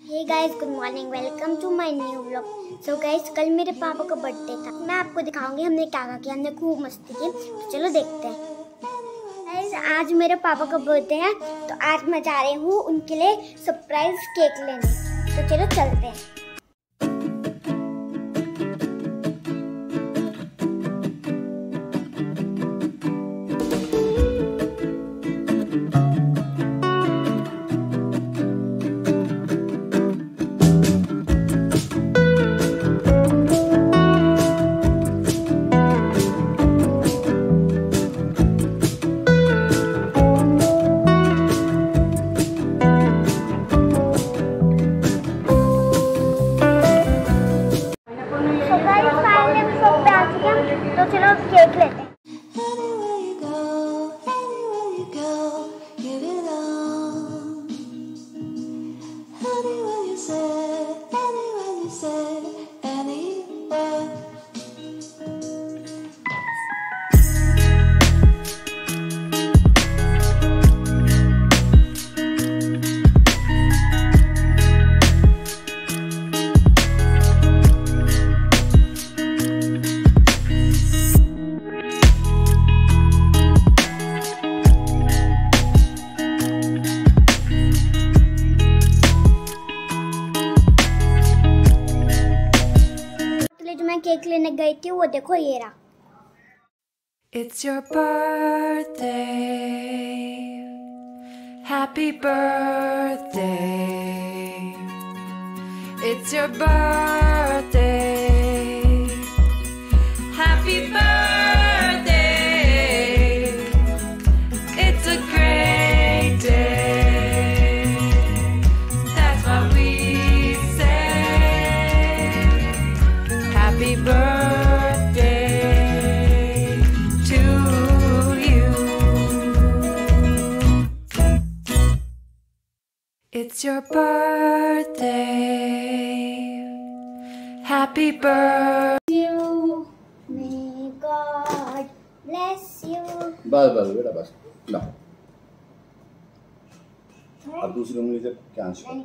Hey guys, good morning, welcome to my new vlog. So guys, कल मेरे पापा का बर्थडे था। मैं आपको दिखाऊंगी हमने क्या क्या किया। हमने खूब मस्ती की, तो चलो देखते हैं। गाइस, आज मेरे पापा का बर्थडे है, तो आज मैं जा रही हूँ उनके लिए सरप्राइज केक लेने। तो चलो चलते हैं। तो चलो केक लेते हैं। जो मैं केक लेने गई थी वो देखो, ये रहा। It's your birthday. Happy birthday. It's your birthday. Happy birthday. It's a great day. That's what we say. Happy birthday to you. It's your birthday. Happy birthday. May God bless you. बस बेटा बस ला। अब दूसरी उंगली से कैंच कर।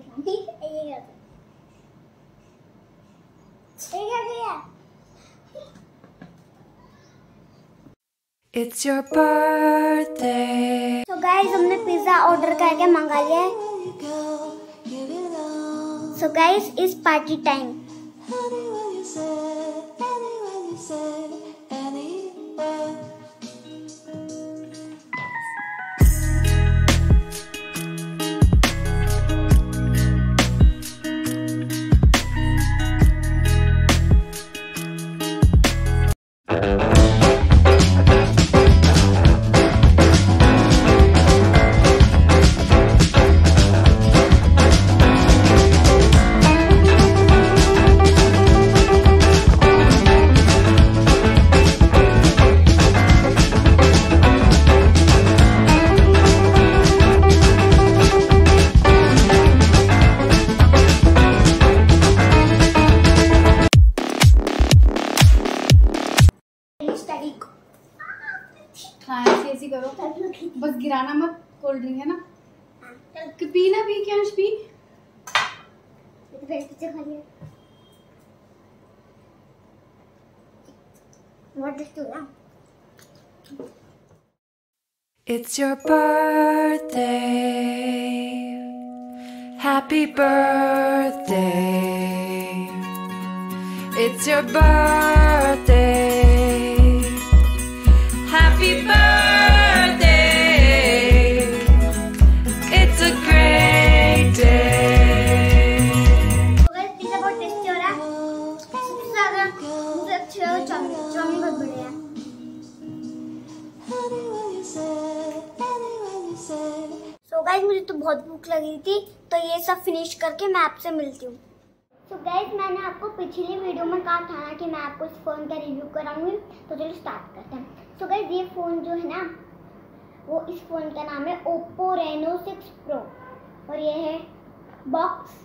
It's your birthday. तो guys, हमने पिज्जा ऑर्डर करके मंगा लिया है। So guys, it's party time. हाँ, ऐसे करो, बस गिराना मत। कोल्ड ड्रिंक है ना, कि पीना पी क्या पी। It's your birthday. Happy birthday. It's your birthday. Happy birthday. It's a great day. Pizza बहुत टेस्टी हो रहा है। सबसे ज़्यादा मुझे अच्छा लगा चाउमीन बहुत बढ़िया है। सो गाइस, मुझे तो बहुत भूख लगी थी, तो ये सब फिनिश करके मैं आपसे मिलती हूँ। सो गाइस, मैंने आपको पिछली वीडियो में कहा था ना कि मैं आपको इस फ़ोन का रिव्यू कराऊंगी, तो चलो स्टार्ट करते हैं। सो गाइस, ये फ़ोन जो है ना, वो इस फ़ोन का नाम है Oppo Reno 6 Pro, और ये है बॉक्स।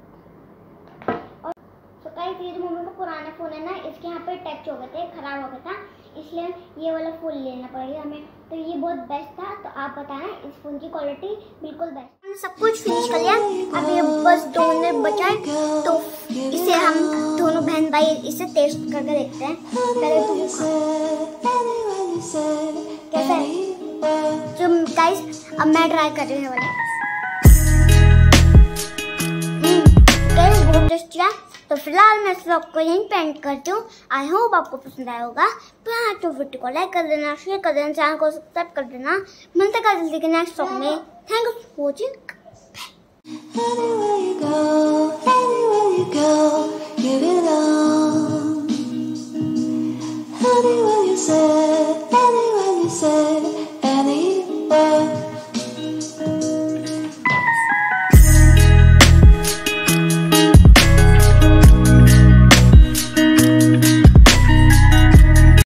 और सो गाइस, ये जो मम्मी का पुराना फ़ोन है ना, इसके यहाँ पे टच हो गए थे, ख़राब हो गया था, इसलिए ये वाला फ़ोन लेना पड़ेगा हमें। तो ये बहुत बेस्ट था, तो आप बताएं इस फ़ोन की क्वालिटी बिल्कुल बेस्ट। हमने सब कुछ फिनिश कर लिया। अब ये बस 2 मिनट बचा है, तो इसे हम दोनों बहन भाई इसे टेस्ट करके देखते हैं। पहले तो कैसा है? तो गाइस अब मैं ट्राई कर रही हूँ। बहुत टेस्टी है। तो फिलहाल मैं इस व्लॉग को यहीं पे एंड करती हूँ। आई होप आपको पसंद आया होगा। तो वीडियो को लाइक कर देना, शेयर कर देना, चैनल को सब्सक्राइब कर देना। मिलते हैं जल्दी के नेक्स्ट व्लॉग में। Thank you for watching. Anywhere you go, give it all. Anywhere you say,